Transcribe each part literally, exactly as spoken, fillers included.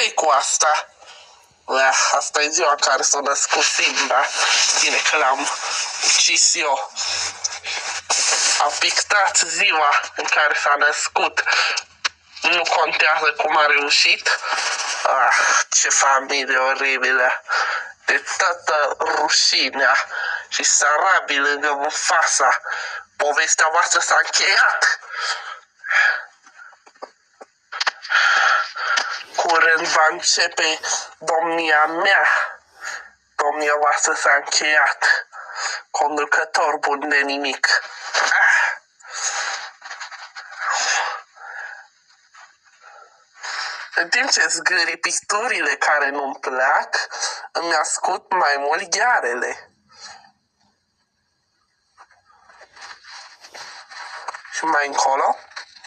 ce cu asta? Ah, asta e ziua în care s-a născut Simba. Bine că l-am ucis eu. A pictat ziua în care s-a născut. Nu contează cum a reușit. Ah, ce familie oribilă. De toată rușinea și sarabii lângă Mufasa. Povestea voastră s-a încheiat. Curând va începe domnia mea. Domnia voastră s-a încheiat. Conducător bun de nimic. Ah. În timp ce zgârii picturile care nu-mi plac, îmi ascult mai mult ghearele. Și mai încolo.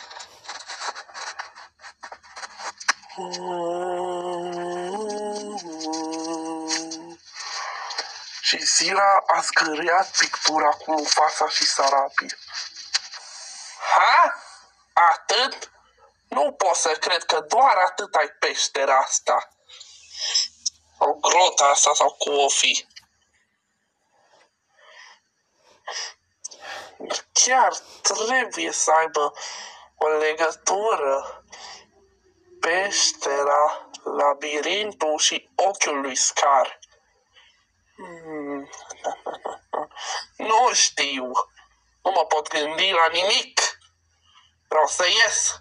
Și Zira a zgâriat pictura cu Mufasa și Sarabi. Ha? Atât? Nu pot să cred că doar atât ai peștera asta. O grota asta sau cum o fi. Chiar trebuie să aibă o legătură peștera, labirintul și ochiul lui Scar. Hmm. Nu știu. Nu mă pot gândi la nimic. Vreau să ies.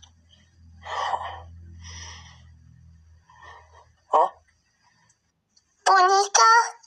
Ha? Bunica?